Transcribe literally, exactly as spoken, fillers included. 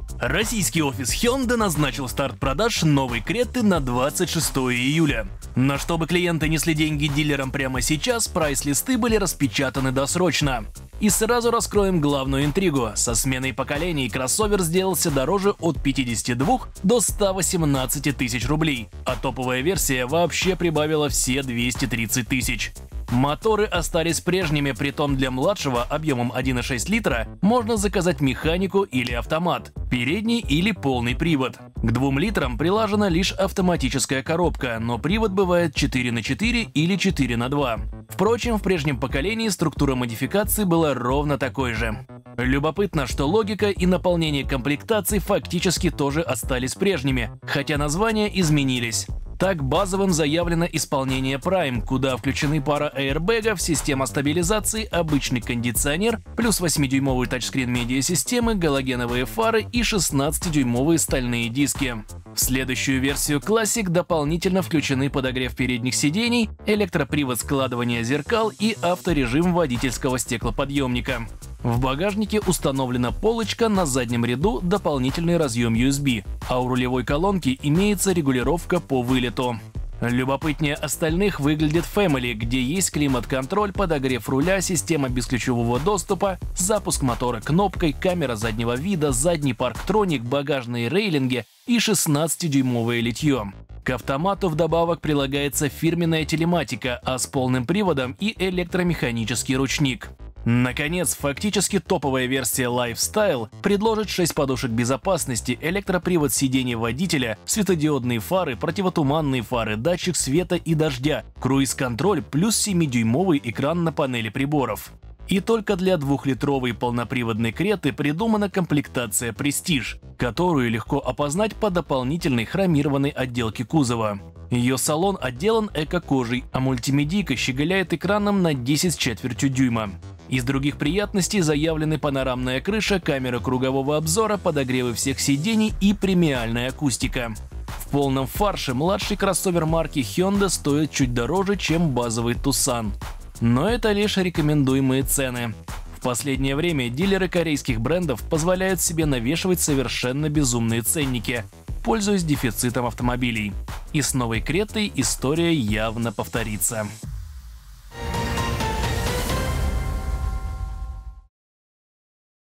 Российский офис Hyundai назначил старт продаж новой Креты на двадцать шестое июля. Но чтобы клиенты несли деньги дилерам прямо сейчас, прайс-листы были распечатаны досрочно. И сразу раскроем главную интригу. Со сменой поколений кроссовер сделался дороже от пятидесяти двух до ста восемнадцати тысяч рублей, а топовая версия вообще прибавила все двести тридцать тысяч. Моторы остались прежними, притом для младшего объемом один и шесть литра можно заказать механику или автомат, передний или полный привод. К двум литрам прилажена лишь автоматическая коробка, но привод бывает четыре на четыре или четыре на два. Впрочем, в прежнем поколении структура модификации была ровно такой же. Любопытно, что логика и наполнение комплектаций фактически тоже остались прежними, хотя названия изменились. Так базовым заявлено исполнение Prime, куда включены пара аэрбэгов, система стабилизации, обычный кондиционер, плюс восьмидюймовый тачскрин медиасистемы, галогеновые фары и шестнадцатидюймовые стальные диски. В следующую версию Classic дополнительно включены подогрев передних сидений, электропривод складывания зеркал и авторежим водительского стеклоподъемника. В багажнике установлена полочка, на заднем ряду дополнительный разъем ю эс би, а у рулевой колонки имеется регулировка по вылету. Любопытнее остальных выглядит Family, где есть климат-контроль, подогрев руля, система бесключевого доступа, запуск мотора кнопкой, камера заднего вида, задний парктроник, багажные рейлинги и шестнадцатидюймовое литье. К автомату вдобавок прилагается фирменная телематика, а с полным приводом и электромеханический ручник. Наконец, фактически топовая версия Lifestyle предложит шесть подушек безопасности, электропривод сидения водителя, светодиодные фары, противотуманные фары, датчик света и дождя, круиз-контроль плюс семидюймовый экран на панели приборов. И только для двухлитровой полноприводной Креты придумана комплектация Prestige, которую легко опознать по дополнительной хромированной отделке кузова. Ее салон отделан эко-кожей, а мультимедийка щеголяет экраном на десять с четвертью дюйма. Из других приятностей заявлены панорамная крыша, камера кругового обзора, подогревы всех сидений и премиальная акустика. В полном фарше младший кроссовер марки Hyundai стоит чуть дороже, чем базовый Tucson. Но это лишь рекомендуемые цены. В последнее время дилеры корейских брендов позволяют себе навешивать совершенно безумные ценники, пользуясь дефицитом автомобилей. И с новой Кретой история явно повторится.